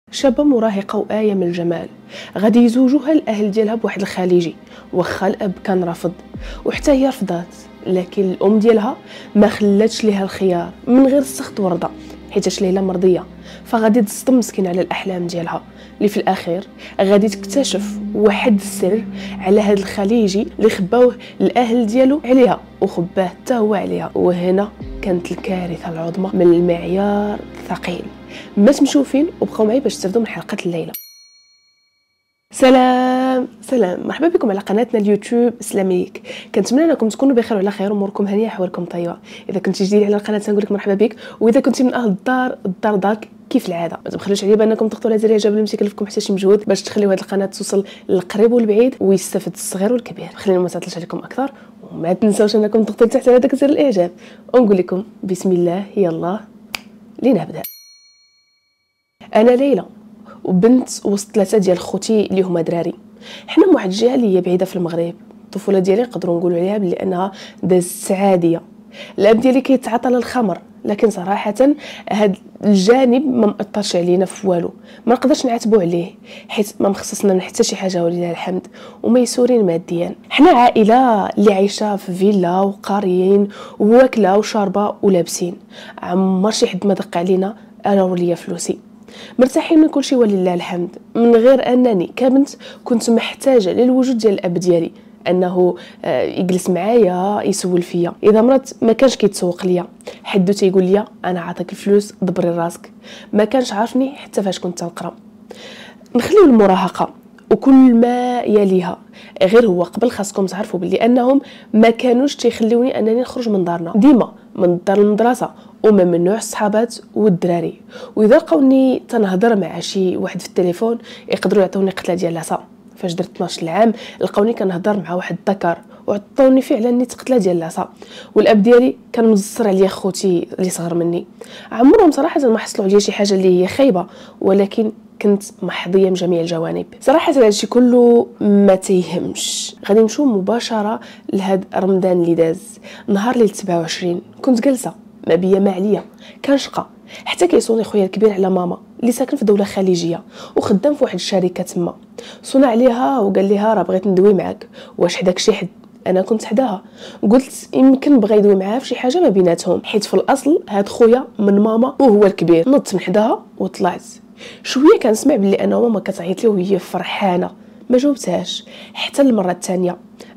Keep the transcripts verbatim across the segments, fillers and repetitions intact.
شابه مراهقه وآية من الجمال غادي يزوجوها الاهل ديالها بواحد الخليجي، واخا الاب كان رافض وحتى هي رفضات، لكن الام ديالها ما خلاتش ليها الخيار من غير السخط ورضا، حيتاش ليلى مرضيه فغادي تصدم مسكين على الاحلام ديالها اللي في الاخير غادي تكتشف واحد السر على هذا الخليجي اللي خباوه الاهل ديالو عليها وخباه حتى هو عليها. وهنا كانت الكارثه العظمى من المعيار الثقيل. ما تمشوا فين وبقاو معي باش تستافدوا من حلقه الليله. سلام سلام، مرحبا بكم على قناتنا اليوتيوب اسلاميك. كنتمنى انكم تكونوا بخير وعلى خير واموركم هانيه احوالكم طيبه. اذا كنتي جديد على القناه نقول لك مرحبا بك، واذا كنتي من اهل الدار الدار دارك كيف العاده. ما تبخلوش عليا بانكم تضغطوا على زر الاعجاب اللي ما يكلفكم حتى شي مجهود باش تخليو هذه القناه توصل للقريب والبعيد ويستفد الصغير والكبير. خلينا ما نطولش عليكم اكثر، وما تنساوش انكم تضغطوا تحت على داك زر الاعجاب، ونقول لكم بسم الله يلا لنبدا. انا ليلى وبنت وسط ثلاثه ديال خوتي اللي هما دراري. حنا من واحد الجهه اللي هي بعيده في المغرب. الطفوله ديالي نقدروا نقولوا عليها بلي انها دازت عاديه. الاب ديالي كيتعاطى للخمر، لكن صراحه هذا الجانب ما مأثرش علينا في والو، ما نقدرش نعاتبو عليه حيت ما مخصصنا حتى شي حاجه ولله الحمد وميسورين ماديا. حنا عائله اللي عايشه في فيلا وقاريين واكله وشاربه ولابسين، عمر شي حد ما دق علينا انا وليا فلوسي، مرتاحين من كل شيء ولله الحمد. من غير انني كبنت كنت محتاجه للوجود ديال الاب ديالي، انه يجلس معايا يسول فيا. اذا مرات ما كانش كيتسوق ليا، حدو تيقول لي انا عاطيك الفلوس دبري راسك. ما كانش عارفني حتى فاش كنت تنقرا. نخليو المراهقه وكل ما يليها، غير هو قبل خاصكم تعرفوا بلي انهم ما كانوش تيخليوني انني نخرج من دارنا، ديما من الدار للمدرسه وما ممنوع الصحابات والدراري. واذا لقاوني تنهضر مع شي واحد في التليفون يقدروا يعطوني قتله ديال العصا. فاش درت اثناش عام لقاوني كنهضر مع واحد الذكر وعطوني فعلا نيت قتله ديال العصا. والاب ديالي كان مزصر عليا خوتي اللي صغر مني، عمرهم صراحه ما حصلوا عليا شي حاجه اللي هي خايبه، ولكن كنت محظيه من جميع الجوانب. صراحه هذا الشيء كله ما تيهمش. غادي نمشيو مباشره لهاد رمضان اللي داز. نهار ليله سبعة وعشرين كنت جالسه ما بيا ما عليا، كان شقه حتى كيصوني خويا الكبير على ماما اللي ساكن في دوله خليجيه وخدام في واحد الشركه تما. صونا عليها وقال لها راه بغيت ندوي معاك، واش حداك شي حد؟ انا كنت حداها، قلت يمكن بغى يدوي معاها في شي حاجه ما بيناتهم، حيت في الاصل هاد خويا من ماما وهو الكبير. نضت من حداها وطلعت. شويه كنسمع بلي انا ماما كتعيط لي وهي فرحانه، ما جاوبتهاش حتى المره الثانيه.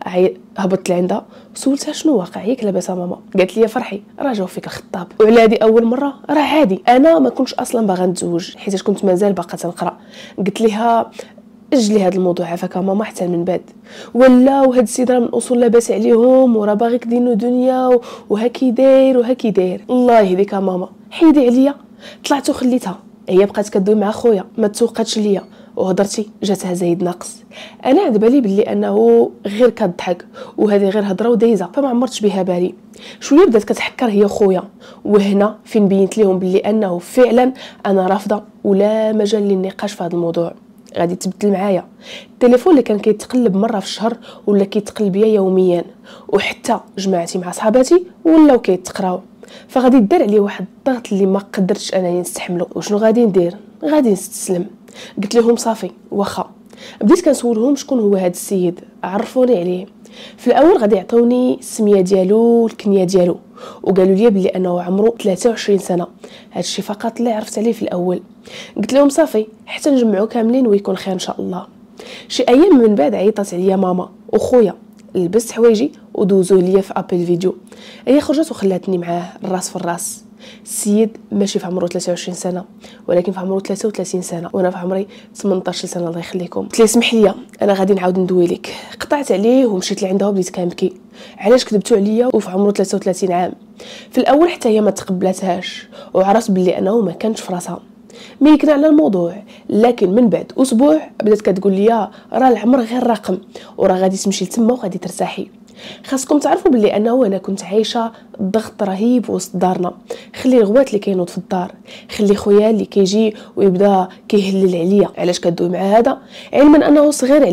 هبطت لعندها وسولتها شنو واقع، ياك لاباسه ماما؟ قالت لي فرحي راه جاو فيك الخطاب. وعلى هذه اول مره راه عادي، انا ما كنتش اصلا باغا نتزوج حيت كنت مازال باقا تنقرا. قلت لها اجلي هذا الموضوع عافاك ماما حتى من بعد، ولا وهاد السيد راه من اصول لاباس عليهم وراه باغيك دينو دنيا وها كي داير وها كي داير. الله يهديك ماما، حيدي عليا. طلعت وخليتها، هي بقات كدوي مع خويا ما تسوقاتش ليا وهضرتي جاتها زايد ناقص. انا عاد بالي بلي انه غير كضحك وهذه غير هضره ودايزه، فما عمرتش بها بالي. شويه بدات كتحكر هي خويا، وهنا فين بينت لهم بلي انه فعلا انا رافضه ولا مجال للنقاش في هذا الموضوع. غادي تبدل معايا التليفون اللي كان كيتقلب مره في الشهر ولا كيتقلب بيا يوميا، وحتى جماعتي مع صحاباتي ولاو كيتقراو. فغادي دار عليه واحد الضغط اللي ما قدرتش انني نستحمله. وشنو غادي ندير؟ غادي نستسلم. قلت لهم صافي واخا. بديت كنسولهم شكون هو هذا السيد، عرفوني عليه. في الاول غادي يعطوني السميه ديالو والكنيه ديالو، وقالوا لي بلي انه عمره ثلاثة وعشرين سنه. هذا الشيء فقط اللي عرفت عليه في الاول. قلت لهم صافي حتى نجمعوا كاملين ويكون خير ان شاء الله. شي ايام من بعد عيطت عليا ماما وخويا، لبست حوايجي ودوزوه ليا في ابل فيديو. هي خرجت وخلاتني معاه الراس في الراس. السيد ماشي في عمره ثلاثة وعشرين سنه، ولكن في عمره ثلاثة وثلاثين سنه وانا في عمري ثمنطاش سنه. الله يخليكم. قلت لي اسمح لي انا غادي نعاود ندوي لك. قطعت عليه ومشيت لعندها وبديت كنبكي. علاش كذبتوا عليا وفي عمره ثلاثة وثلاثين عام؟ في الاول حتى هي ما تقبلتهاش وعرفت بلي انه ما كانش في راسها، ميكنا على الموضوع. لكن من بعد اسبوع بدات كتقول لي راه العمر غير رقم وراه غادي تمشي لتما وغادي ترتاحي. خاصكم تعرفوا بلي انه انا كنت عايشه ضغط رهيب وسط دارنا. خلي الغوات اللي كينوض في الدار، خلي خويا اللي كيجي ويبدا كيهلل عليا علاش كدوي مع هذا، علما انه صغير عليا.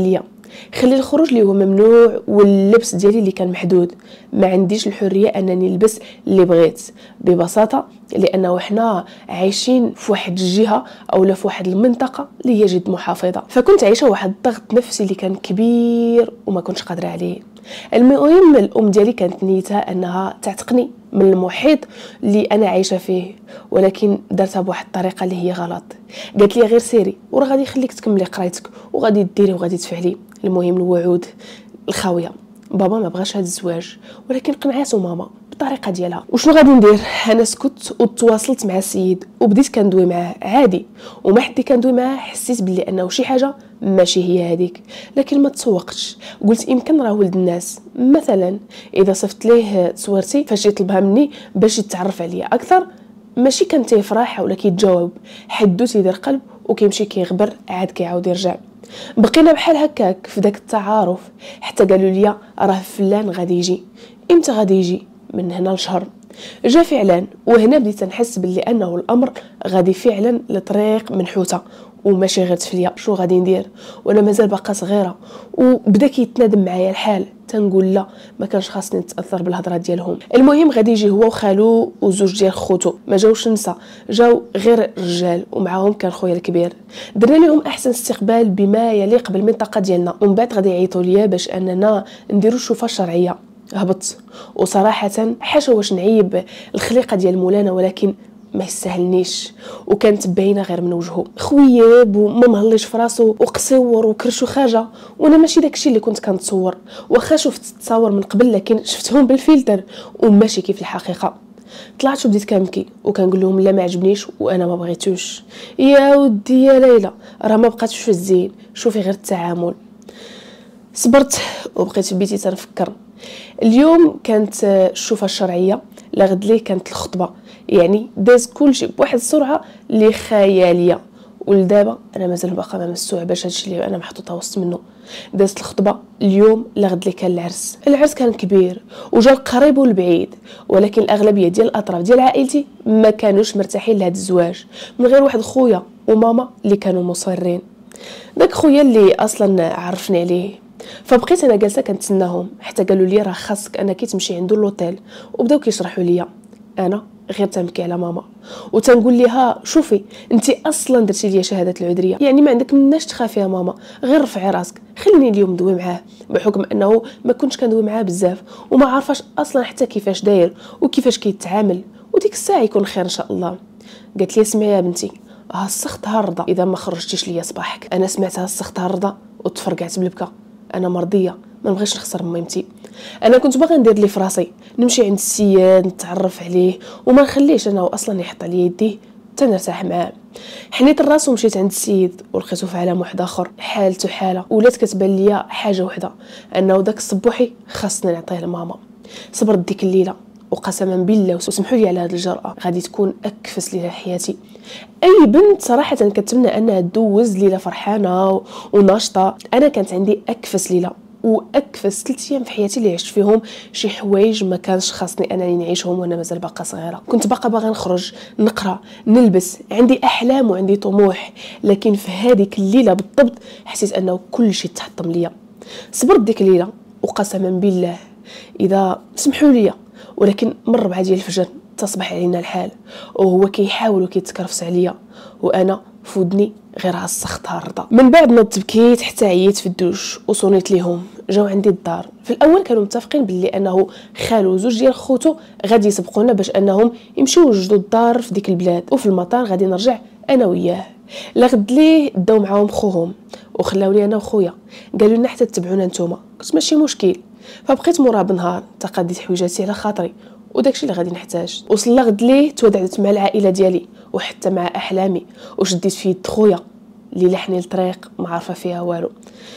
خلي الخروج اللي هو ممنوع واللبس ديالي اللي كان محدود. ما عنديش الحريه انني نلبس اللي بغيت ببساطه لانه حنا عايشين في واحد الجهه او في واحد المنطقه اللي هي جد محافظه، فكنت عايشه واحد الضغط نفسي اللي كان كبير وما كنتش قادره عليه. المهم الام ديالي كانت نيتها انها تعتقني من المحيط اللي انا عايشه فيه، ولكن درتها بواحد الطريقه اللي هي غلط. قالت لي غير سيري وراه غادي يخليك تكملي قرايتك وغادي ديري وغادي تفعلي. المهم الوعود الخاويه. بابا ما بغاش هذا الزواج، ولكن قنعاتو ماما بالطريقه ديالها. وشنو غادي ندير؟ انا سكت وتواصلت مع السيد وبديت كندوي معاه عادي، وما حد كندوي معاه حسيت بلي انه شي حاجه ماشي هي هذيك، لكن ما تسوقتش. قلت يمكن راه ولد الناس، مثلا اذا صفت ليه تصويرتي فاش يطلبها مني باش يتعرف عليا اكثر ماشي كان تيفرح ولا كيتجاوب، حدو تيدير قلب وكيمشي كيغبر عاد كيعاود يرجع. بقينا بحال هكاك في داك التعارف حتى قالوا لي راه فلان غادي يجي. امتى غادي يجي؟ من هنا لشهر. جا فعلا، وهنا بديت نحس باللي انه الامر غادي فعلا لطريق منحوته وماشي غير تفليه. شو غادي ندير وانا مازال باقا صغيره؟ وبدا كيتنادم معايا الحال، تنقول لا ما كانش خاصني نتاثر بالهضره ديالهم. المهم غادي يجي هو وخالو وزوج ديال خوتو، ما جاوش نسا، جاو غير رجال ومعاهم كان خويا الكبير. درنا لهم احسن استقبال بما يليق بالمنطقه ديالنا، ومن بعد غادي يعيطوا ليا باش اننا نديروا الشوفه الشرعيه. هبط وصراحه حاشا واش نعيب الخليقه ديال مولانا، ولكن ما يستاهلنيش وكانت باينه غير من وجهه، خوياب وما مهليش في راسو وقصور وكرشو خاجه، وانا ماشي داكشي اللي كنت كنتصور. واخا شفت التصاور من قبل لكن شفتهم بالفلتر وماشي كيف الحقيقه. طلعت وبديت كنبكي وكنقول لهم لا ما عجبنيش وانا ما بغيتوش. يا ودي يا ليلى راه ما بقاتش في الزين، شوفي غير التعامل. صبرت وبقيت في بيتي تنفكر. اليوم كانت الشوفه الشرعيه، لغد ليه كانت الخطبه، يعني داز كلشي بواحد السرعه اللي خياليه. ولدابا انا مازال باقا ما مستوعباش هادشي اللي انا محطوطه وسط منه. دازت الخطبه اليوم، لغد ليه كان العرس. العرس كان كبير وجا القريب والبعيد، ولكن الاغلبيه ديال الاطراف ديال عائلتي ما كانوش مرتاحين لهذا الزواج، من غير واحد خويا وماما اللي كانوا مصرين. داك خويا اللي اصلا عرفني عليه، فبقيت انا جالسه كنتسناهم حتى قالوا لي راه خاصك انك تمشي عنده لوطيل، وبداو كيشرحوا لي. انا غير تنبكي على ماما وتنقول لها شوفي انت اصلا درتي لي شهاده العذريه، يعني ما عندك مناش تخافي يا ماما، غير رفعي راسك خليني اليوم ندوي معاه، بحكم انه ما كنتش كندوي معاه بزاف وما عارفاش اصلا حتى كيفاش داير وكيفاش كيتعامل، وديك الساعه يكون خير ان شاء الله. قالت لي اسمعي يا بنتي، ها السخط ها الرضا اذا ما خرجتيش ليا صباحك. انا سمعتها السخط ها الرضا وتفرقعت بالبكا. انا مرضيه ما نبغيش نخسر ميمتي، انا كنت باغا ندير لي فراسي نمشي عند السياد نتعرف عليه وما نخليش انا اصلا يحط عليا يديه حتى نرتاح معاه. حنيت الراس ومشيت عند السيد ولقيته في عالم واحد اخر، حالته حاله ولات كتبان ليا حاجه وحده، انه داك الصبوحي خاصني نعطيه لماما. صبرت ديك الليله وقسما بالله وسمحوا لي على هذه الجرأه غادي تكون اكفس ليله حياتي. اي بنت صراحه كتمنى انها تدوز ليله فرحانه وناشطه، انا كانت عندي اكفس ليله واكفس ثلاث ايام في حياتي اللي عشت فيهم شي حوايج ما كانش خاصني انني نعيشهم وانا مازال باقا صغيره. كنت باقا باغا نخرج نقرا نلبس، عندي احلام وعندي طموح، لكن في هذيك الليله بالضبط حسيت انه كل شيء تحطم ليا. صبرت ديك الليله وقسما بالله اذا سمحوا لي، ولكن من ربعة ديال الفجر تصبح علينا الحال وهو كيحاول وكيتكرفس عليا وانا فودني غير ها السخط ها الرضا. من بعد نضت بكيت حتى عييت في الدوش وصونيت ليهم. جاو عندي الدار. في الاول كانوا متفقين باللي انه خالو وزوج ديال خوتو غادي يسبقونا باش انهم يمشيو يوجدوا الدار في ديك البلاد، وفي المطار غادي نرجع انا وياه. لغد ليه داو معاهم خوهم وخلاوني انا وخويا، قالوا لنا حتى تتبعونا نتوما. قلت ماشي مشكل، فبقيت مورا بنهار تقديت حويجاتي على خاطري وداكشي اللي غادي نحتاج. وصل لغد ليه تودعت مع العائله ديالي وحتى مع احلامي، وشديت في يد خويا اللي لحني الطريق ما عارفه فيها والو،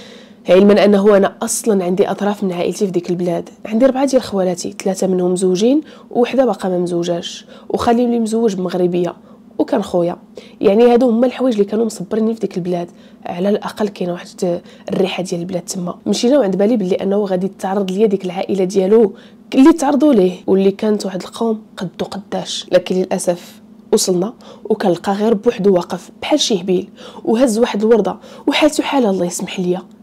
علما انه انا اصلا عندي اطراف من عائلتي في ديك البلاد. عندي اربعه ديال خوالاتي، ثلاثه منهم مزوجين وحده باقا ما مزوجاش، وخالي اللي مزوج بمغربيه وكان خويا. يعني هادو هما الحوايج اللي كانوا مصبريني في ديك البلاد. على الاقل كاينه واحد الريحه ديال البلاد تما. مشينا وعند بالي باللي انه غادي تتعرض ليا ديك العائله ديالو اللي تعرضوا ليه، واللي كانت واحد القوم قدو قداش. لكن للاسف وصلنا وكنلقى غير بوحدو واقف بحال شي هبيل وهز واحد الورده وحالته حاله الله يسمح ليا.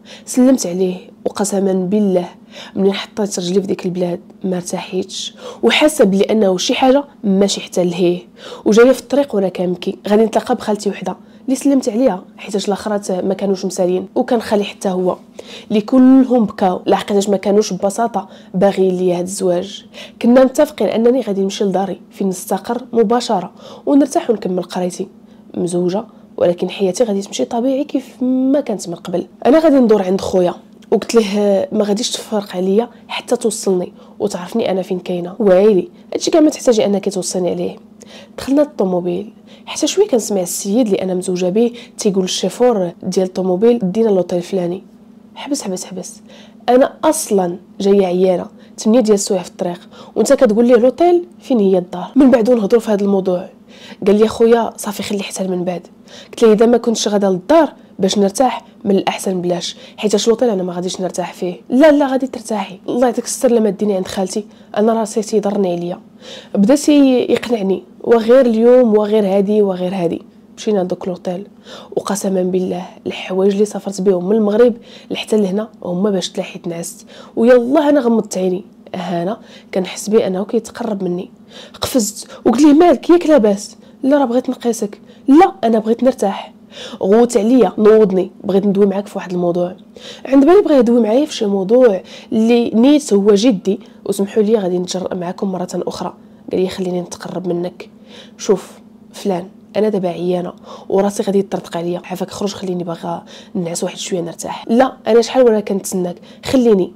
سلمت عليه وقسما بالله منين حطيت رجلي في ديك البلاد ما ارتاحيتش، وحاسه بلي انه شي حاجه ماشي حتى لهيه. وجايه في الطريق وانا كنبكي، غادي نتلاقى بخالتي وحده اللي سلمت عليها حيتاش الاخرات ما كانوش مسالين، وكان خالي حتى هو اللي كلهم بكاو لحقاش ما كانوش ببساطه باغيين ليا هذا الزواج. كنا متفقين انني غادي نمشي لداري فين نستقر مباشره ونرتاح ونكمل قرايتي مزوجه، ولكن حياتي غادي تمشي طبيعي كيف ما كانت من قبل. انا غادي ندور عند خويا وقلت له ما غاديش تفرق عليا حتى توصلني وتعرفني انا فين كاينه. وعيلي هادشي كاع ما تحتاجي انك توصلني عليه. دخلنا الطوموبيل حتى شويه كنسمع السيد اللي انا مزوجه به تيقول الشيفور ديال الطوموبيل دينا لوطيل الفلاني. حبس حبس حبس، انا اصلا جايه عيانه ثمانية ديال السوايع في الطريق وانت كتقول لي لوطيل فين هي الدار؟ من بعد نهضروا في هذا الموضوع قال لي خويا صافي خلي حتى من بعد. قلت له اذا ما كنتش غادا للدار باش نرتاح من الاحسن بلاش، حيت لوطيل انا ما غاديش نرتاح فيه. لا لا غادي ترتاحي، الله يعطيك الستر لما ديني عند خالتي انا راسي تيضرني عليا. بدا يقنعني وغير اليوم وغير هادي وغير هادي. مشينا لدوك لوطيل وقسما بالله الحوايج اللي سافرت بهم من المغرب لحتى لهنا هما باش تلاحيت نعست. ويلا انا غمضت عيني انا كنحس بيه انه كيتقرب مني. قفزت وقلت ليه مالك ياك لاباس؟ لا راه بغيت نقيسك. لا انا بغيت نرتاح. غوت عليا نوضني بغيت ندوي معاك في واحد الموضوع. عند بالي بغى يدوي معايا في شي موضوع اللي نيت هو جدي، وسمحوا لي غادي نتجرأ معكم مره اخرى. قال لي خليني نتقرب منك. شوف فلان انا دابا عيانه وراسي غادي يطرطق عليا، عافاك خرج خليني باغا نعس واحد شويه نرتاح. لا انا شحال وانا كنتسناك خليني.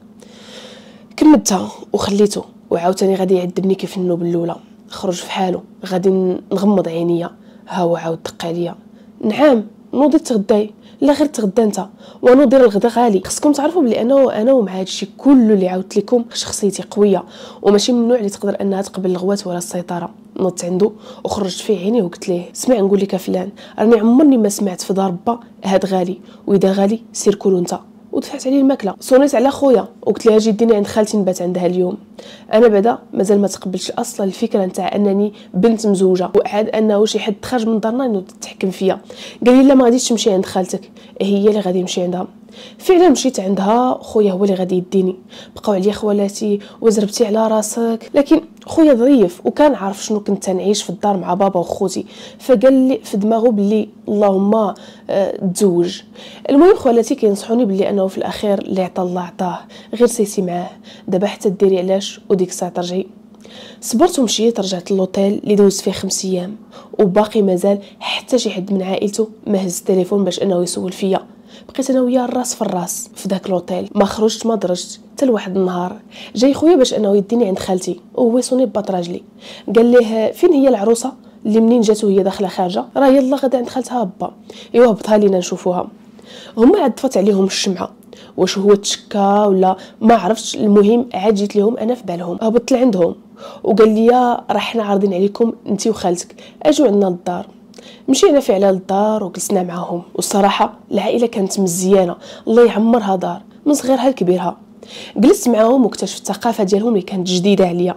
كملتها وخليته وعاوتاني غادي يعذبني كيف النوب الاولى. خرج في حاله غادي نغمض عينيا ها هو عاود دق عليا. نعم نوضي تغداي؟ لا غير تغدى انت ونوضي الغدا غالي. خصكم تعرفوا بلي انا انا ومع هادشي كله اللي عاودت لكم شخصيتي قويه وماشي من النوع اللي تقدر انها تقبل الغوات ولا السيطره. نضت عنده وخرجت فيه عيني وقلت ليه اسمع نقول لك فلان راني عمرني ما سمعت في دار با هاد غالي، واذا غالي سير كول انت. ودفعت عليه الماكله. صونيت على خويا وقلت لها اجي ديني عند خالتي نبات عندها اليوم. انا بعدا مازال ما تقبلتش اصلا الفكره نتاع انني بنت مزوجه وعاد انه شي حد خرج من دارنا انه تتحكم فيا. قال لي لا ما غاديش تمشي عند خالتك، هي اللي غادي نمشي عندها. فعلا مشيت عندها، خويا هو اللي غادي يديني. بقاو عليا خوالاتي وزربتي على راسك، لكن خويا ظريف وكان عارف شنو كنت نعيش في الدار مع بابا وخوتي، فقال لي في دماغه بلي اللهم أه تزوج. المهم خوالاتي كينصحوني بلي انه في الاخير اللي عطا الله عطاه، غير سيسي معاه دابا حتى ديري علاش وديك الساعه ترجعي. صبرت ومشيت. رجعت للوطيل اللي دوزت فيه خمس ايام وباقي مازال حتى شي حد من عائلته ما هز التليفون باش انه يسول فيا. بقيت انا وياه الراس في الراس في داك لوطيل، ما خرجت ما درجت حتى لواحد النهار جاي خويا باش انه يديني عند خالتي وهو يصوني بباط راجلي. قال ليه فين هي العروسه اللي منين جاتو هي داخله خارجه راه يلا غدا عند خالتها با. ايوا هبطها لينا نشوفوها. هما عاد طفات عليهم الشمعه، واش هو تشكى ولا ما عرفتش. المهم عاد جيت لهم انا في بالهم. هبطت لعندهم وقال لي راه حنا عارضين عليكم انت وخالتك اجوا عندنا للدار. مشينا فعلا للدار وجلسنا معاهم، والصراحه العائله كانت مزيانه الله يعمرها دار من صغيرها لكبيرها. جلست معاهم واكتشفت الثقافه ديالهم اللي كانت جديده عليا،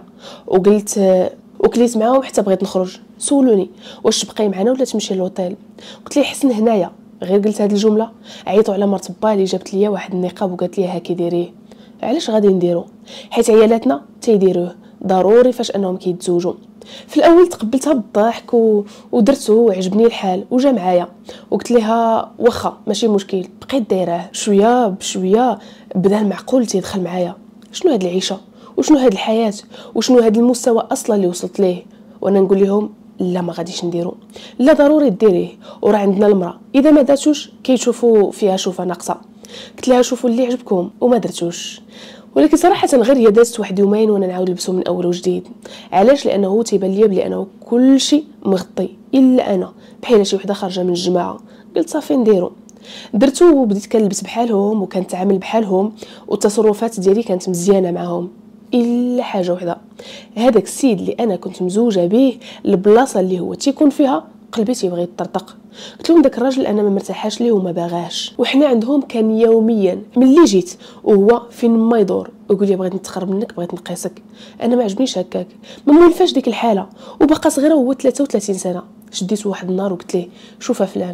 وقلت وكليت معاهم حتى بغيت نخرج. سولوني واش تبقاي معنا ولا تمشي للوطيل. قلت لي حسن هنايا. غير قلت هذه الجمله عيطوا على مرت با اللي جابت لي واحد النقاب وقالت لي هاكي ديريه. علاش غادي نديرو؟ حيت عيالاتنا تيديروه ضروري فاش انهم كيتزوجوا. في الاول تقبلتها بالضحك و... ودرته وعجبني الحال وجا معايا، وقلت لها واخا ماشي مشكل. بقيت دايراه شويه بشويه بدا المعقول تيدخل معايا. شنو هاد العيشه وشنو هاد الحياه وشنو هاد المستوى اصلا اللي وصلت ليه؟ وانا نقول لهم لا ما غاديش نديرو. لا ضروري ديريه وراه عندنا المراه اذا ما داتوش كيشوفوا فيها شوفه ناقصه. قلت لها شوفوا اللي عجبكم وما درتوش. ولكن صراحه غير هي دازت واحد يومين وانا نعاود نلبسو من اول وجديد. علاش؟ لانه تيبان ليا بلي انه كلشي مغطي الا انا، بحال شي وحده خارجه من الجماعه. قلت صافي نديرو. درتو وبديت كنلبس بحالهم وكنتعامل بحالهم، والتصرفات ديالي كانت مزيانه معاهم الا حاجه وحده. هذاك السيد اللي انا كنت مزوجه به البلاصه اللي هو تيكون فيها قلبي تيبغي يطرطق. قلت لهم داك الراجل انا ما مرتاحاش ليه وما باغاش. وحنا عندهم كان يوميا ملي جيت وهو فين ما يدور ويقول لي بغيت نتقرب منك بغيت نقيسك. انا ما عجبنيش هكاك، ما مولفاش ديك الحاله. وبقى صغيره وهو ثلاثة وثلاثين سنه. شديت واحد النهار وقلت ليه شوف فلان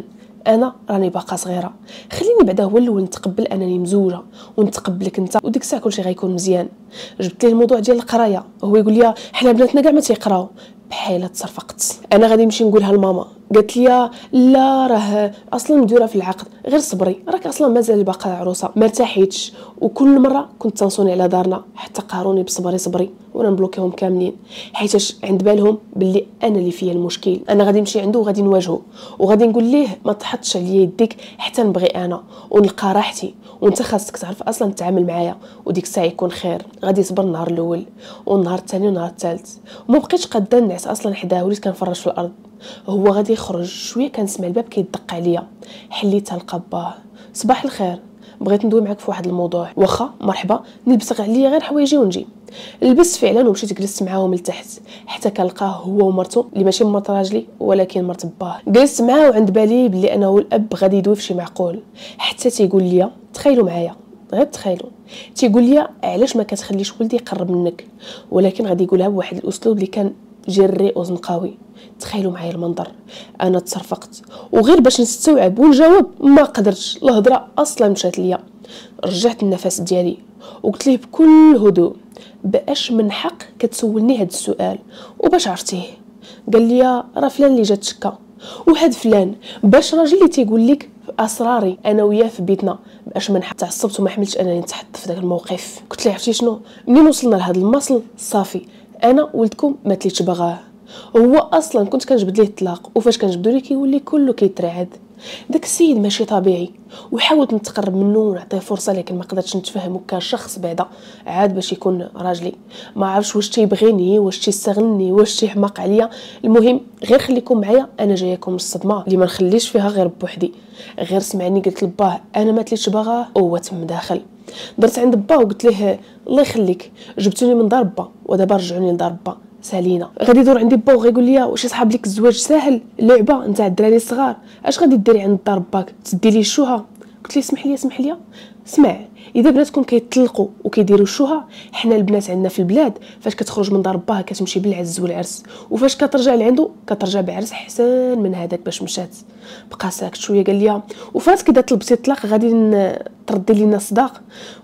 انا راني باقا صغيره، خليني بعدا هو الاول نتقبل انني مزوجه ونتقبلك انت، وديك الساعه كلشي غيكون مزيان. جبت ليه الموضوع ديال القرايه، هو يقول لي حنا بناتنا كاع ما تيقراو. بحال تصرفقت. انا غادي نمشي نقولها لماما، قالت لي لا راه اصلا مديوره في العقد، غير صبري راك اصلا مازال باقا عروسه ما ارتاحيتش. وكل مره كنت تنصوني على دارنا حتى قهروني بصبري صبري وانا نبلوكيهم كاملين، حيتاش عند بالهم باللي انا اللي فيا المشكل. انا غادي نمشي عنده وغادي نواجهه وغادي نقول ليه ما تحطش عليا يديك حتى نبغي انا ونلقى راحتي، وانت خاصك تعرف اصلا تتعامل معايا، وديك الساعه يكون خير. غادي يصبر النهار الاول والنهار الثاني والنهار الثالث، وما بقيتش قاده نعس اصلا حداه، وليت كنفرج في الارض. هو غادي يخرج شويه كنسمع الباب كيدق عليا، حليت تلقى باه. صباح الخير، بغيت ندوي معك في واحد الموضوع. واخا مرحبا، نلبس عليا غير حوايجي ونجي. لبست فعلا ومشيت جلست معاهم لتحت حتى كنلقاه هو ومرته اللي ماشي مرت راجلي ولكن مرت باه. جلست معاه وعند بالي بلي انا والاب غادي يدوي فشي معقول، حتى تيقول لي تخيلوا معايا غير تخيلوا، تيقول لي علاش ما كتخليش ولدي يقرب منك، ولكن غادي يقولها بواحد الاسلوب اللي كان جري وزنقاوي. تخيلوا معايا المنظر، انا تصرفقت وغير باش نستوعب ونجاوب ما قدرتش، الهضره اصلا مشات ليا. رجعت النفس ديالي وقلت ليه بكل هدوء باش من حق كتسولني هذا السؤال وباش عرفتيه؟ قال لي راه فلان اللي جات شكا، وهاد فلان باش راجل اللي تيقول لك اسراري انا وياه في بيتنا. باش من حق تعصبت وما حملتش انني نتحط في داك الموقف. قلت ليه عرفتي شنو، منين وصلنا لهذا المصل صافي انا ولدكم ما تليتش باغاه. هو اصلا كنت كنجبد ليه الطلاق، وفاش كنجبدو ليه كيولي كله كيترعد. داك السيد ماشي طبيعي، وحاولت نتقرب منه ونعطيه فرصه لكن ما قدرتش نتفاهمو كشخص بعدا عاد باش يكون راجلي. ما عرفش واش تيبغيني واش تيستغلني واش تيحماق عليا. المهم غير خليكم معايا، انا جايكم من الصدمه اللي ما نخليش فيها غير بوحدي. غير سمعني قلت لباه انا ما تليتش باغاه، هو تم داخل. درت عند با وقلت ليه الله يخليك جبتوني من دار با ودابا رجعوني لدار با سالينا. غادي يدور عندي با وغيقول لي واش يصحاب لك الزواج ساهل لعبه نتاع الدراري الصغار، اش غادي ديري عند دار باك تدي لي الشوها؟ قلت لي اسمح لي اسمح لي اسمع، اذا بناتكم كيطلقوا وكيديروا الشوها، حنا البنات عندنا في البلاد فاش كتخرج من دار باها كتمشي بالعز والعرس، وفاش كترجع لعندو كترجع بعرس حسن من هذاك باش مشات. بقى ساكت شويه قال لي وفات كذا طلبتي الطلاق غادي تردي لينا الصداق؟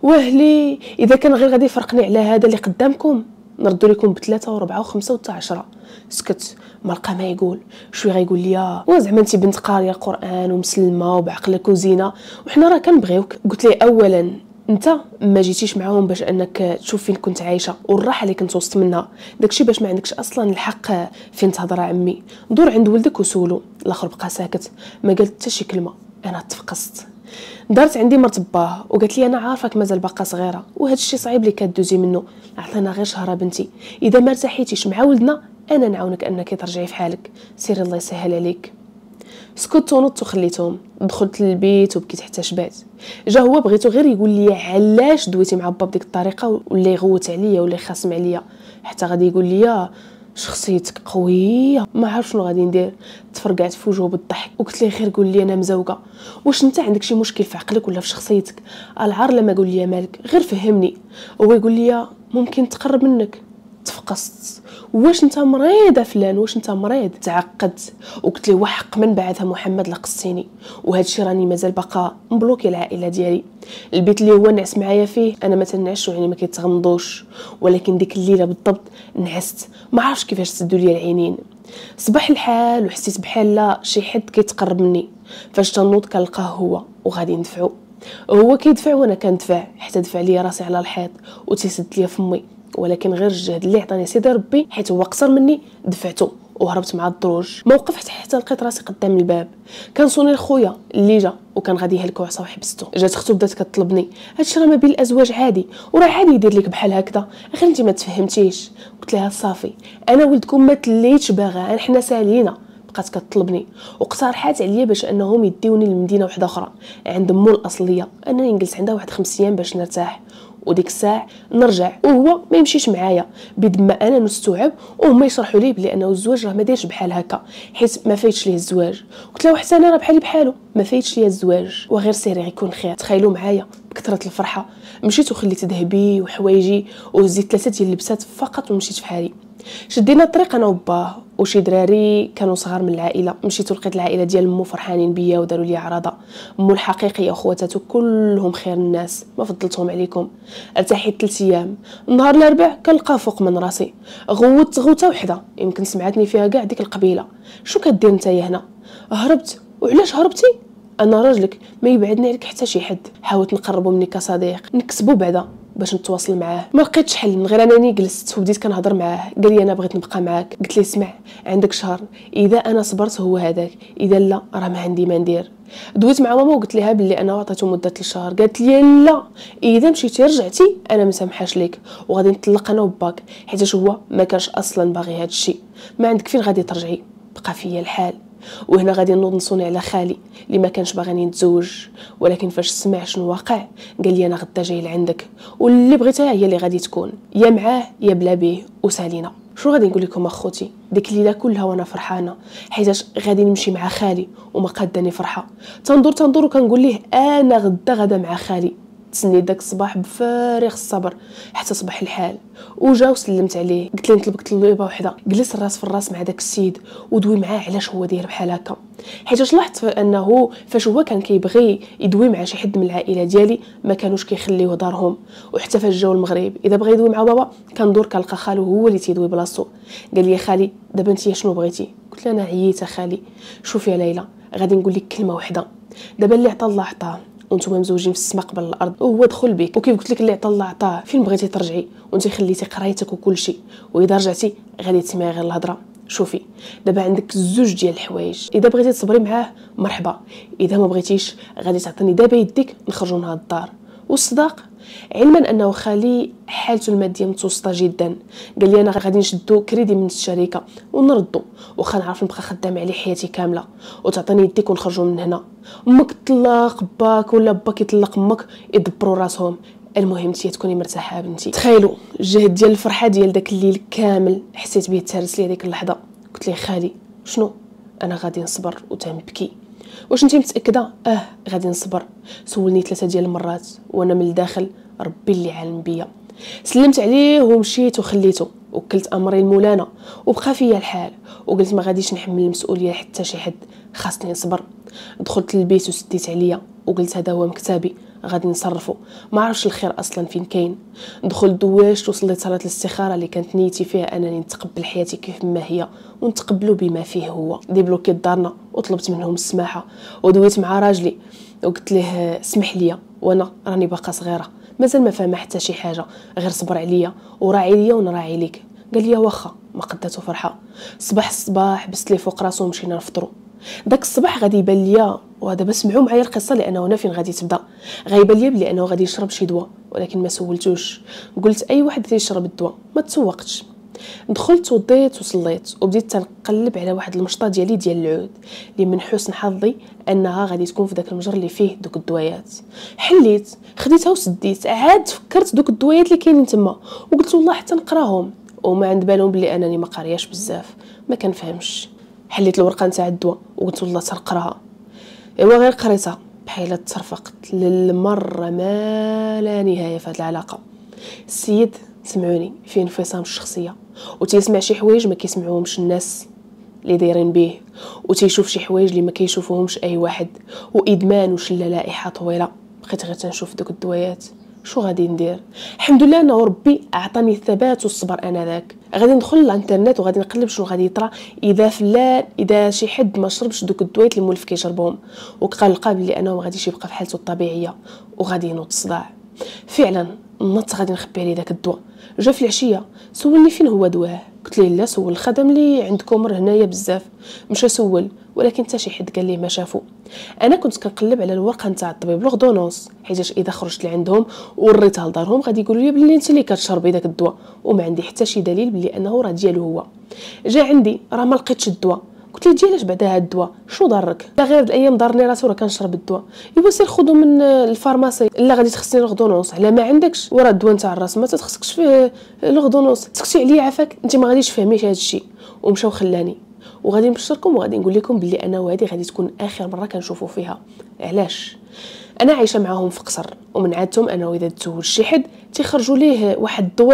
واهلي اذا كان غير غادي يفرقني على هذا اللي قدامكم نردو لكم بثلاثه وربعه وخمسه وتا عشرة. سكت ما لقى ما يقول. شويه غيقول لي وزعما انت بنت قاريه القران ومسلمه وبعقلك وزينه وحنا راه كنبغيوك. قلت لي اولا انت ما جيتيش معاهم باش انك تشوف فين كنت عايشه والراحه اللي كنت وسط منها، داكشي باش ما عندكش اصلا الحق فين تهضر عمي. دور عند ولدك وسولو. الاخر بقى ساكت ما قال حتى شي كلمه. انا تفقست. دارت عندي مرت باه وقالت لي انا عارفك مازال باقا صغيره وهذا الشيء صعيب اللي كدوزي منه، عطينا غير شهره بنتي، اذا ما ارتحيتيش مع ولدنا انا نعاونك انك ترجعي في حالك، سيري الله يسهل عليك. سكت ونط وخليتهم. دخلت للبيت وبكيت حتى شبعت. جا هو بغيتو غير يقول لي علاش دويتي مع با بديك الطريقه ولا يغوت عليا ولا يخاصم عليا، حتى غادي يقول لي شخصيتك قويه. ما عرف شنو غادي ندير، تفرقعت في وجهه بالضحك وقلت ليه غير قول لي انا مزوقه، واش انت عندك شي مشكل في عقلك ولا في شخصيتك؟ العار لما قول لي مالك غير فهمني. هو يقول لي ممكن تقرب منك. تفقست. واش انت مريض فلان واش انت مريض؟ تعقدت وقلت ليه وحق من بعدها محمد لقصتيني، وهذا الشيء راني مازال باقا مبلوكي العائله ديالي. البيت اللي هو نعس معايا فيه انا ما تنعش يعني ما كيتغمضوش، ولكن ديك الليله بالضبط نعست ما عرفتش كيفاش سدوا لي العينين. صباح الحال وحسيت بحال لا شي حد كيتقرب مني. فاش تنوض كنلقاه هو وغادي ندفعو. هو كيدفع وانا كندفع حتى دفع لي راسي على الحيط وتيسد لي فمي، ولكن غير الجهد اللي عطاني سيدي ربي حيت هو قصر مني دفعته وهربت مع الدروج. ما وقفت حتى لقيت راسي قدام الباب. كان صوني لخويا اللي جا وكان غادي يهلكو عصا وحبستو. جات اختو بدات كتطلبني، هادشي راه ما بين الازواج عادي وراه عادي يدير لك بحال هكذا، غير انت ما تفهمتيش. قلت لها صافي انا ولدكم ما تليتش باغا حنا سالينا. بقات كتطلبني واقترحات عليا باش انهم يديوني لمدينه واحده اخرى عند مول الاصليه انني نجلس عندها واحد خمس ايام باش نرتاح، وديك الساعه نرجع وهو ما يمشيش معايا بيد ما انا نستوعب وهما يشرحوا لي بلي انه الزواج راه ما دايرش بحال هكا حيت ما فايتش ليه الزواج. قلت له حتى انا راه بحالي بحالو ما فايتش ليه الزواج وغير سيري غيكون خير. تخيلوا معايا بكثره الفرحه مشيت وخليت ذهبي وحوايجي وهزيت ثلاثه ديال اللبسات فقط ومشيت في حالي. شدينا الطريق انا وباه وشي دراري كانوا صغار من العائله. مشيت لقيت العائله ديال مو فرحانين بيا وداروا لي عراضه. مو الحقيقيه وخواتاتو كلهم خير الناس، ما فضلتهم عليكم. ارتحيت ثلاث ايام. نهار الاربع كنلقى فوق من راسي غوت غوته وحده يمكن سمعتني فيها كاع ديك القبيله. شو كدير نتايا هنا؟ هربت. وعلاش هربتي؟ انا راجلك ما يبعدني عليك حتى شي حد. حاولت نقربو مني كصديق نكسبو بعدا باش نتواصل معاه، ما لقيتش حل غير انني جلست وبديت كنهضر معاه. قال لي انا بغيت نبقى معاك. قلت لي اسمع، عندك شهر، اذا انا صبرت هو هذاك، اذا لا راه ما عندي ما ندير. دويت مع ماما وقلت لها بلي انا عطيته مده الشهر. قالت لي لا، اذا مشيتي رجعتي انا ما سامحاش ليك وغادي نطلق انا وباك، حيت هو ما كانش اصلا باغي هذا الشيء. ما عندك فين غادي ترجعي، بقى فيا الحال. وهنا غادي نوض نصوني على خالي اللي ما كانش باغيني نتزوج، ولكن فاش سمع شنو واقع قال لي انا غدا جاي لعندك، واللي بغيتها هي اللي غادي تكون، يا معاه يا بلا بيه وسالينا. شو غادي نقول لكم اخوتي، ديك الليله كلها وانا فرحانه حيتاش غادي نمشي مع خالي وما قاداني فرحه. تندور تندور وكنقول ليه انا غدا غدا مع خالي. تسنيت داك الصباح بفارغ الصبر حتى صبح الحال، وجا وسلمت عليه. قلت له نطلبك طلبه وحده، جلس الراس في الراس مع داك السيد ودوي معاه علاش هو داير بحال هكا. حيت لاحظت انه فاش هو كان كيبغي يدوي مع شي حد من العائله ديالي ما كانوش كيخليوه دارهم. وحتى فاش جاو المغرب اذا بغى يدوي مع بابا كندور كنلقى خالو هو اللي تيدوي بلاصتو. قال لي خالي دابا انت شنو بغيتي؟ قلت له انا عييت خالي. شوفي يا ليلى، غادي نقول لك كلمه وحده، دابا اللي عطا الله عطاه وانتم مزوجين في السماء قبل الارض، وهو دخل بك. وكيف قلت لك اللي عطا الله عطاه، فين بغيتي ترجعي وانت خليتي قرايتك وكل شيء، واذا رجعتي غادي تسمعي غير الهضره. شوفي دابا عندك زوج ديال الحوايج، اذا بغيتي تصبري معاه مرحبا، اذا ما بغيتيش غادي تعطيني دابا يديك نخرجوا من هاد الدار. والصداق، علما انه خالي حالته الماديه متوسطه جدا، قال لي انا غادي نشدو كريدي من الشركه ونردو وخا نعرف نبقى خدام عليه حياتي كامله، وتعطيني يديك ونخرجوا من هنا. امك تطلق باك ولا باك يطلق امك يدبروا راسهم، المهم انت تكوني مرتاحه بنتي. تخيلوا الجهد ديال الفرحه ديال داك الليل كامل حسيت به تهرس لي هذيك اللحظه. قلت ليه خالي شنو؟ انا غادي نصبر وتنبكي. واش انت متاكده؟ اه غادي نصبر. سولني ثلاثه ديال المرات وانا من الداخل ربي اللي عالم بيا. سلمت عليه ومشيت وخليته وكلت امري المولانا وبقى فيا الحال. وقلت ما غاديش نحمل المسؤوليه حتى شي حد، خاصني نصبر. دخلت للبيت وسديت عليا وقلت هذا هو مكتبي غادي نصرفه، ما عرفش الخير اصلا فين كاين. دخلت دواشت وصليت صلاه الاستخاره اللي كانت نيتي فيها انني نتقبل حياتي كيف ما هي ونتقبلوا بما فيه هو. ديبلوكيت دارنا وطلبت منهم السماحه ودويت مع راجلي وقلت له اسمح لي وانا راني باقا صغيره مازال ما فاهمه حتى شي حاجه، غير صبر عليا وراعي ليا ونراعي ليك. قال لي واخا، ما قداتو فرحه. صباح الصباح بست لي فوق راسو ومشينا نفطروا. داك الصباح غادي يبان ليا، ودابا سمعوا معايا القصه لانه هنا فين غادي تبدا، غايبان ليا بلي انه غادي يشرب شي دواء، ولكن ما سولتوش. قلت اي واحد تيشرب الدواء ما تسوقتش. دخلت وضيت وصليت وبديت تنقلب على واحد المشطه ديالي ديال العود اللي من حسن حظي انها غادي تكون في داك المجر اللي فيه دوك الدويات. حليت خديتها وسديت، عاد فكرت دوك الدويات اللي كاينين تما وقلت والله حتى نقراهم، وما عند بالهم بلي انني ما قارياش بزاف ما كنفهمش. حليت الورقه نتاع الدواء وقلت والله تنقراها، ايوا غير قريتها بحال ترفقت للمره ما لا نهايه في هذه العلاقه. السيد سمعوني فيه انفصام الشخصيه وتيسمع شي حوايج ما كيسمعوهمش الناس اللي دايرين به، وتيشوف شي حوايج اللي ما كيشوفوهمش اي واحد، وادمان وشله لائحه طويله. بقيت غير تنشوف دوك الدويات. شو غادي ندير؟ الحمد لله انه ربي اعطاني الثبات والصبر. انا ذاك غادي ندخل للانترنت وغادي نقلب شنو غادي يطرا اذا فلان اذا شي حد ما شربش دوك الدويات اللي مولف كيشربهم، وكنلقى بلي انه ما غاديش يبقى في حالته الطبيعيه وغادي ينوض الصداع. فعلا نط غادي نخبي عليه داك الدواء. جا في العشيه سولني فين هو دواه، قلت ليه لا سول الخدم اللي عندكم راه هنايا بزاف. مشى سول ولكن حتى شي حد قال ليه ما شافو. انا كنت كنقلب على الورقه نتاع الطبيب لوغدونونس، حيت اذا خرجت لعندهم وريتها لدارهم غادي يقولوا لي بلي انت اللي كتشربي داك الدواء، وما عندي حتى شي دليل بلي انه راه ديالو هو. جا عندي راه ما لقيتش الدواء. قلت ليه ديالاش بعدا هاد الدواء شنو ضرك؟ لا غير هاد الايام ضرني راسي وراه كنشرب الدواء. ايوا سير خذو من الفارماسي الا غادي تخصني لوغدونونس على ما عندكش، وراه الدواء نتاع الراس ما تخصكش فيه لوغدونونس. سكتي عليا عافاك انت ما غاديش تفهميش هاد الشيء. ومشاو خلاني. وغادي نبشركم وغادي نقول لكم بلي انا وهذه غادي تكون اخر مره كنشوفوا فيها. علاش؟ انا عايشه معاهم في قصر، ومن عادتهم انه اذا تزوج شي حد تيخرجوا ليه واحد الدويره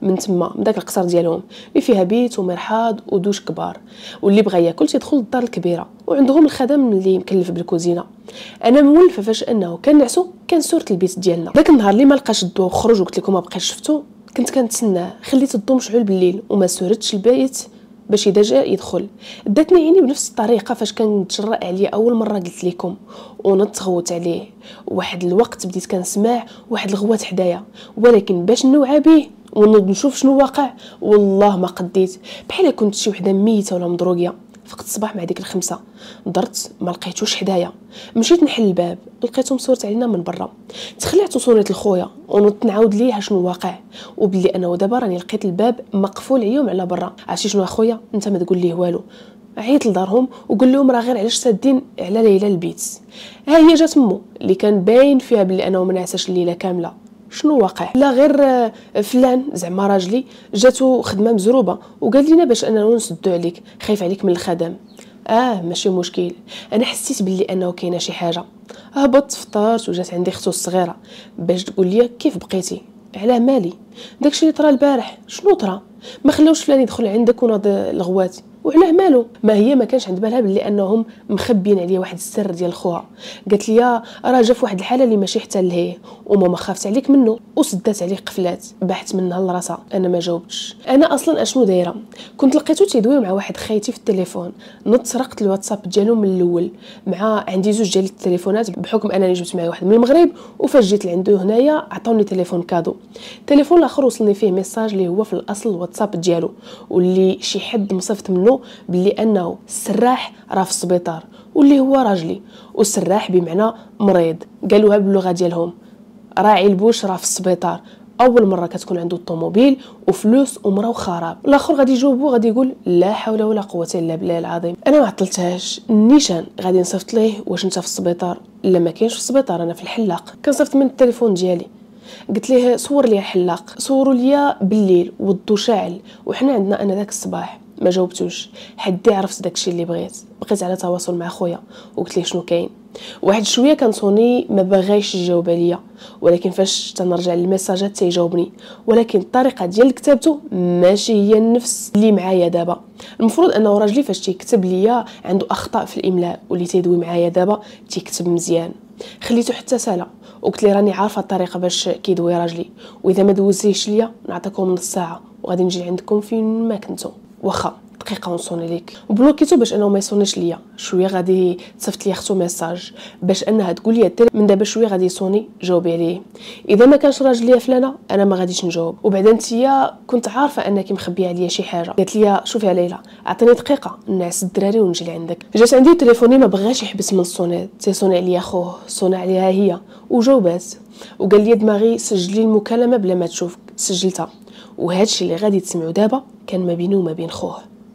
من تما من داك القصر ديالهم اللي فيها بيت ومرحاض ودوش كبار، واللي بغى ياكل تيدخل للدار الكبيره وعندهم الخدم اللي مكلف بالكوزينه. انا مولفه فاش انه كان نعسو كان صوره البيت ديالنا. داك النهار اللي ما لقاش الضوء وخرج وقلت لكم ما بقيتش شفتو، كنت كنتسناه، خليت الضوء مشعول بالليل وما سورتش البيت باش اذا جاء يدخل. داتني عيني بنفس الطريقه فاش كان تجرأ عليا اول مره قلت لكم ونط غوت عليه. واحد الوقت بديت كنسمع واحد الغوات حدايا، ولكن باش نوعى به ونوض نشوف شنو واقع والله ما قديت، بحال كنت شي وحده ميته ولا مضروقيه. فقت الصباح مع ديك الخمسه درت ما لقيتوش حدايا، مشيت نحل الباب لقيتو مصورت علينا من برا. تخلعت وصونيت لخويا ونط نعاود ليه شنو واقع، وبلي انا ودابا راني لقيت الباب مقفول عليهم على برا. عرفتي شنو اخويا؟ انت ما تقول ليه والو، عيط لدارهم وقول لهم راه غير علاش سادين على ليلى البيت. ها هي جات مو اللي كان باين فيها بلي انا وما نعساش الليله كامله. شنو واقع؟ لا غير فلان زعما راجلي جاتو خدمه مزروبه وقال لينا باش اننا نسدو عليك، خايف عليك من الخدم. اه ماشي مشكل، انا حسيت باللي انه كاينه شي حاجه. هبطت فطرت وجات عندي اختو الصغيره باش تقول لي كيف بقيتي، على مالي داكشي اللي طرا البارح. شنو طرا؟ ما خلاوش فلان يدخل عندك وناض الغوات، وعلاه مالو؟ ما هي ما كانش عند بالها باللي انهم مخبيين عليا واحد السر ديال خوها. قالت لي راه جا في واحد الحاله اللي ماشي حتى لهيه، وماما خافت عليك منه وسدات عليه قفلات بحث منها لراسها. انا ما جاوبتش. انا اصلا اشنو دايره؟ كنت لقيتو تيدوي مع واحد خايتي في التليفون، نط سرقت الواتساب ديالو من الاول. مع عندي زوج ديال التليفونات بحكم انني جبت معايا واحد من المغرب، وفاش جيت لعندو هنايا عطاوني تليفون كادو. التليفون الاخر وصلني فيه ميساج اللي هو في الاصل الواتساب ديالو، واللي شي حد مصيفط منه باللي انه السراح راه في السبيطار واللي هو راجلي، والسراح بمعنى مريض، قالوها باللغه ديالهم. راعي البوش راه في السبيطار، اول مره كتكون عنده الطوموبيل وفلوس ومرا وخراب. الاخر غادي يجاوبو غادي يقول لا حول ولا قوه الا بالله العظيم. انا ما عطلتهاش، النيشان غادي نصيفط ليه واش انت في السبيطار؟ لا ما كاينش في السبيطار، انا في الحلاق. كنصيفط من التليفون ديالي، قلت ليه صور لي حلاق، صوروا لي بالليل والضو شاعل وحنا عندنا انا داك الصباح. ما جاوبتوش، حدي عرفت داكشي اللي بغيت. بقيت على تواصل مع خويا وقلت ليه شنو كاين. واحد شويه كان صوني ما باغيش يجاوب عليا، ولكن فاش تنرجع للميساجات تيجاوبني، ولكن الطريقه ديال كتابته ماشي هي النفس اللي معايا دابا. المفروض انه راجلي فاش تيكتب ليا عنده اخطاء في الاملاء، واللي تيدوي معايا دابا تيكتب مزيان. خليته حتى سالا وقلت لي راني عارفه الطريقه باش كيدوي راجلي، واذا ما دوزتيش ليا نعطيكم نص ساعه وغادي نجي عندكم فين ما كنتو. واخا دقيقه ونصوني ليك. وبلوكيتو باش انه ما يصونيش ليا. شويه غادي تصيفط لي اختو ميساج باش انها تقول لي من دابا شويه غادي يصوني جاوبي عليه. اذا ما كانش راجل ليا فلانه انا ما غاديش نجاوب. وبعدا نتيا كنت عارفه انك مخبيه عليا شي حاجه. قالت لي شوفي يا ليلى اعطيني دقيقه نعس الدراري ونجي لعندك. جات عندي تليفوني ما بغاش يحبس من الصونيت، تيصوني عليا خوه، صوني عليها هي وجاوبات وقال لي دماغي سجلي المكالمه بلا ما تشوف. سجلتها، وهادشي اللي غادي تسمعوا دابا كان ما بينه وما بين خوه.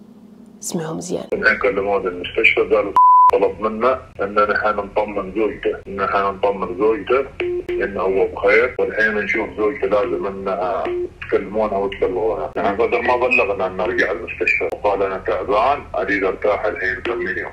اسمعوا مزيان. كلموا المستشفى قالوا طلب منا اننا حنطمن زوجته، ان حنطمن زوجته انه هو بخير، والحين نشوف زوجته لازم انها تكلمونها وتبلغونها. يعني بدل ما بلغنا ان نرجع المستشفى وقال انا تعبان اريد ارتاح الحين كم يوم.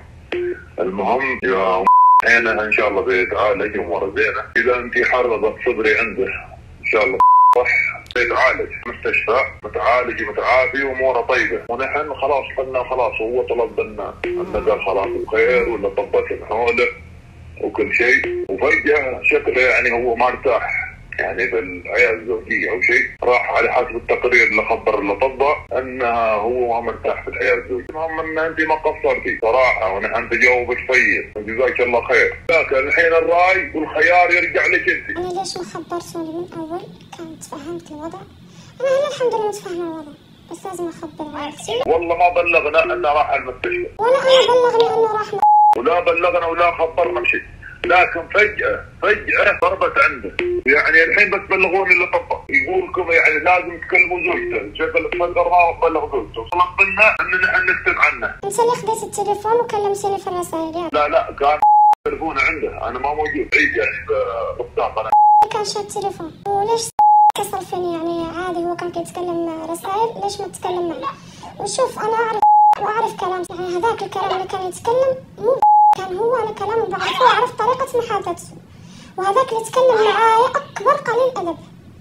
المهم يا الحين ان شاء الله بيتعالج اموره زينه. اذا انت حرضت صدري عنده ان شاء الله صح بيتعالج مستشفى متعالج متعافي واموره طيبه، ونحن خلاص قلنا خلاص هو طلب لنا انه قال خلاص بخير ولا طبت الحوله وكل شيء، وفجاه شكله يعني هو ما ارتاح يعني بالحياه الزوجيه او شيء، راح على حسب التقرير اللي خبر الاطباء انه هو ما مرتاح في الحياه الزوجيه. المهم ان انت ما قصرتي صراحه ونحن تجاوبك طيب جزاك الله خير، لكن الحين الراي والخيار يرجع لك انت. انا ليش ما خبرتوني من اول؟ كنت فهمت الوضع. انا هنا الحمد لله متفاهمه الوضع، بس لازم اخبر عائلتي. والله ما بلغنا انه راح المستشفى، ولا انا بلغني انه راح، ولا بلغنا ولا خبرنا شيء، لكن فجأة فجأة ضربت عنده. يعني الحين بس بلغوني الاطباء يقول لكم يعني لازم تكلموا زوجته، شكل تصدر ما بلغ زوجته، طلب لنا اننا نكتب عنه. انت اللي خديت التليفون وكلمتني في الرسائل يعني؟ لا لا كان تليفونه عنده، انا ما موجود عيد يعني بالبطاقه. انا كان شاد التليفون، وليش كسر فيني يعني؟ عادي هو كان كيتكلم رسائل، ليش ما تتكلم معي؟ وشوف انا اعرف واعرف كلام، يعني هذاك الكلام اللي كان يتكلم مو كان هو، انا كلامه بعرفه واعرف طريقه محادثته، وهذاك اللي يتكلم معايا اكبر قليل ادب.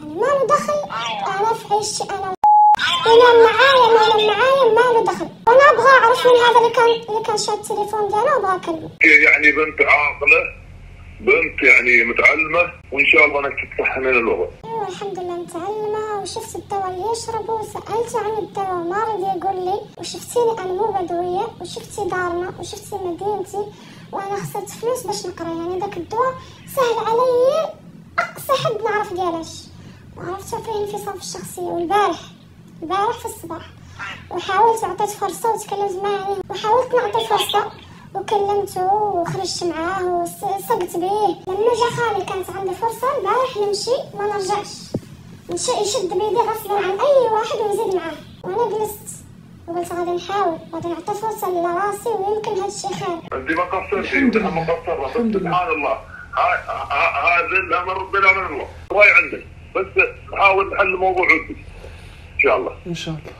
يعني ما له دخل انا في عيشتي انا ينام معايا ما ينام معايا ما له دخل. وانا ابغى اعرف من هذا اللي كان اللي كان شاد التليفون ديالو وابغى اكلمه. يعني بنت عاقله بنت يعني متعلمه وان شاء الله انك تتفهم من اللغه. ايوه الحمد لله متعلمه وشفت الدواء اللي يشربه وسالته عن الدواء ما رضي يقول لي وشفتيني انا مو بدويه وشفتي دارنا وشفتي مدينتي وانا خسرت فلوس باش نقرا. يعني داك الدواء سهل علي اقصى حد نعرف ديالاش وعرفت فيه انفصام في الشخصيه. والبارح البارح في الصباح وحاولت عطيت فرصه وتكلمت معاه وحاولت نعطي فرصه وكلمته وخرجت معاه وسقت به. لما جا خالي كانت عندي فرصه البارح نمشي ما نرجعش نمشي يشد بيدي غصبا عن اي واحد ويزيد معاه. وانا جلست وقلت غادي نحاول غادي نعطي فرصه لراسي ويمكن هذا الشيء خير. انت ما قصرتي انت ما قصرنا بس سبحان الله هذا الامر بلا من الله راي عندك بس حاول نحل الموضوع عندك ان شاء الله ان شاء الله.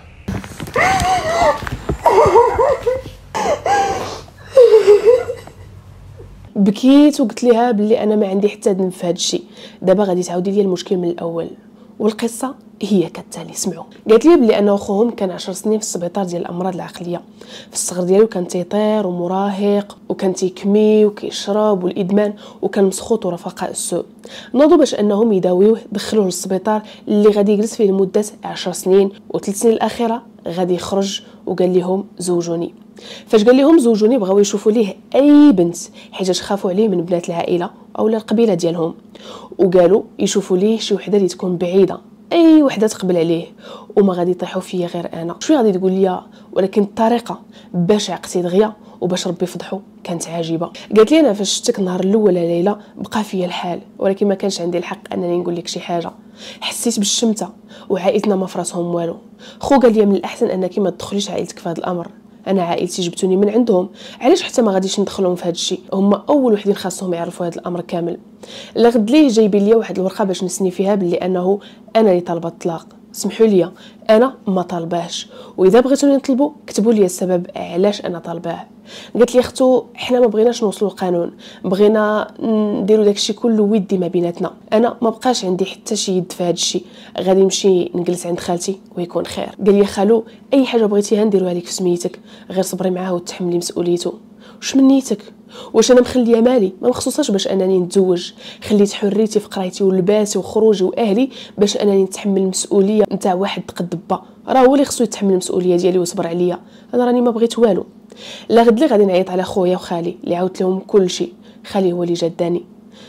بكيت وقلت لها بلي انا ما عندي حتى ذنب في هذا الشيء. دابا غادي تعاودي لي المشكل من الاول والقصه هي كالتالي. سمعوا. قالت لي بلي انه خوهم كان عشر سنين في السبيطار ديال الامراض العقليه. في الصغر ديالو كان تيطير ومراهق وكان تيكمي وكيشرب والادمان وكان مسخوط ورفقاء السوء. نوضوا باش انهم يداويوه دخلوه للسبيطار اللي غادي يجلس فيه لمده عشر سنين وثلاث سنين الاخيره غادي يخرج. وقال لهم زوجوني. فاش قال لهم زوجوني بغاو يشوفوا ليه اي بنت حيت خافوا عليه من بنات العائله او القبيله ديالهم وقالوا يشوفوا ليه شي وحده اللي تكون بعيده اي وحده تقبل عليه وما غادي يطيحوا فيا غير انا. شويه غادي تقول لي ولكن الطريقه باش عقتي دغيا وباش ربي فضحو كانت عجيبه. قالت لي انا فاش شفتك النهار الاول ليله بقى فيا الحال ولكن ما كانش عندي الحق انني نقول لك شي حاجه. حسيت بالشمته وعائلتنا ما فراسهم والو. خو قال لي من الاحسن انك ما تدخليش عائلتك في هذا الامر. انا عائلتي جبتوني من عندهم علاش حتى ما غاديش ندخلهم في هذا الشيء. هما اول وحدين خاصهم يعرفوا هذا الامر كامل. لغد ليه جايبين لي واحد الورقه باش نسني فيها بلي انه انا اللي طالبه الطلاق. سمحوا لي انا ما طالباش واذا بغيتوني نطلبوا كتبوا لي السبب علاش انا طالباه. قالت لي اختو حنا ما بغيناش نوصلوا القانون بغينا نديروا داكشي كله ودي ما بيناتنا. انا ما بقاش عندي حتى شي يد في هذا الشيء غادي نمشي نجلس عند خالتي ويكون خير. قال لي خالو اي حاجه بغيتيها نديروها لك في سميتك غير صبري معاه وتحملي مسؤوليته. واش من نيتك؟ واش انا مخليه مالي ما مخصوصاش باش انني نتزوج. خليت حريتي في قرايتي ولباسي وخروجي واهلي باش انني نتحمل المسؤوليه نتاع واحد قد با. راه هو اللي خصو يتحمل المسؤوليه ديالي ويصبر عليا. انا راني ما بغيت والو. لا غد لي غادي نعيط على خويا وخالي اللي عاودت لهم كل شيء. خالي هو اللي جداني.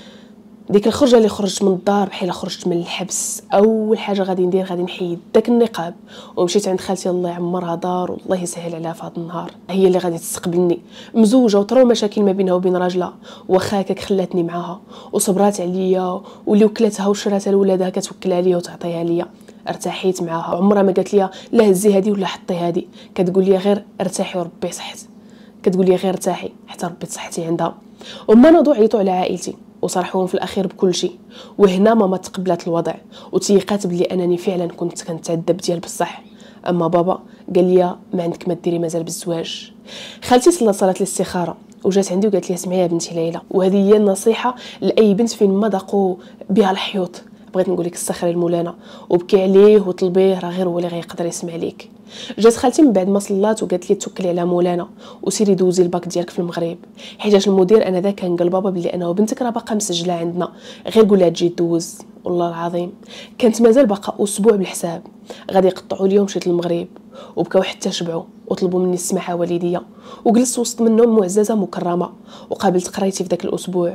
ديك الخرجه اللي خرجت من الدار بحال خرجت من الحبس اول حاجه غادي ندير غادي نحيد داك النقاب ومشيت عند خالتي الله يعمرها دار والله يسهل عليها في هذا النهار. هي اللي غادي تستقبلني مزوجه وطرو مشاكل ما بينها وبين راجلها وخاكك خلاتني معاها وصبرات عليا واللي وكلتها وشراتها لولادها كتوكل عليا وتعطيها ليا. ارتاحيت معاها عمرها ما قالت لي لا هزي هذه ولا حطي هذه. كتقول لي غير ارتاحي وربي صحت. كتقول لي غير ارتاحي حتى ربي تصحتي عندها. وما نوضوا عيطوا على عائلتي وصرحوهم في الاخير بكل شيء. وهنا ماما تقبلت الوضع وتيقات بلي انني فعلا كنت كنتعذب ديال بصح. اما بابا قال لي ما عندك ما ديري مازال بالزواج. خالتي صلات صلاه الاستخاره وجات عندي وقالت لي اسمعي يا بنتي ليلى وهذه هي النصيحه لاي بنت فين ما ضاقوا بها الحيوط. بغيت نقول لك استخري المولانا وبكي عليه وطلبيه راه غير هو اللي غيقدر يسمع ليك. جات خالتي من بعد ما صلات وقالت لي توكلي على مولانا وسيري دوزي الباك ديالك في المغرب حيت المدير انا ذا كان قال بابا بلي انا وبنتك راه باقا مسجله عندنا غير قولها تجي دوز. والله العظيم كانت مازال باقا اسبوع بالحساب غادي يقطعوا اليوم مشيت للمغرب وبكاو حتى شبعوا وطلبوا مني السماحه والديه وجلست وسط منهم معززه مكرمه وقابلت قرايتي في ذاك الاسبوع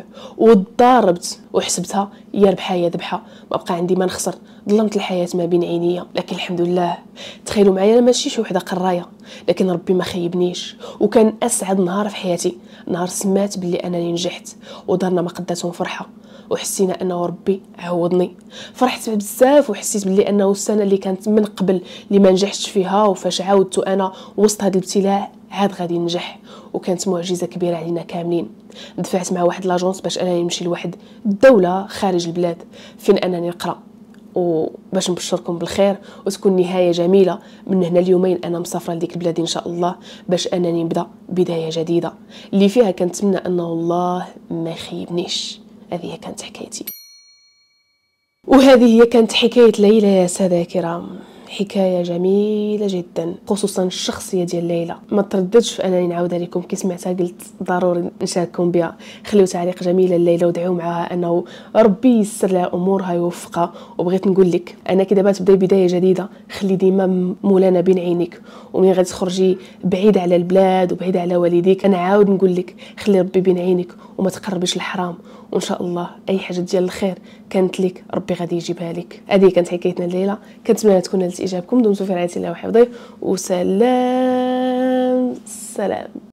وضاربت وحسبتها يا ربحه يا ذبحه ما بقى عندي ما نخسر. ظلمت الحياه ما بين عينيا لكن الحمد لله. تخيلوا معايا انا ماشي شي وحده قرايه لكن ربي ما خيبنيش وكان اسعد نهار في حياتي نهار سمعت باللي انني نجحت ودارنا ما قداتهم فرحه وحسينا انه ربي عوضني. فرحت بزاف وحسيت باللي انه السنه اللي كانت من قبل اللي ما نجحتش فيها وفاش عاودت انا وسط هذا الابتلاء عاد غادي ننجح وكانت معجزه كبيره علينا كاملين. دفعت مع واحد لاجونس باش انني نمشي لواحد الدوله خارج البلاد فين انني نقرا وباش نبشركم بالخير وتكون نهايه جميله. من هنا اليومين انا مسافره لديك البلاد ان شاء الله باش انني نبدا بدايه جديده اللي فيها كنتمنى انه الله ما يخيبنيش. هذه كانت حكايتي. وهذه هي كانت حكايه ليلى يا ساده الكرام. حكايه جميله جدا، خصوصا الشخصيه ديال ليلى. ما ترددش في انني نعاودها لكم، كي سمعتها قلت ضروري نشارككم بها. خليو تعليق جميل لليلى ودعوا معها انه ربي ييسر لها امورها يوفقها. وبغيت نقول لك انا كي دابا تبداي بدايه جديده، خلي ديما مولانا بين عينيك، ومن غادي تخرجي بعيد على البلاد وبعيد على والديك، انا عاود نقول لك خلي ربي بين عينيك وما تقربيش الحرام، وان شاء الله اي حاجه ديال الخير كانت لك ربي غادي يجيبها لك. هذه كانت حكايتنا الليله، كنتمنى تكون نالت اعجابكم. دمتم في رعايه الله وحفظه، وسلام سلام.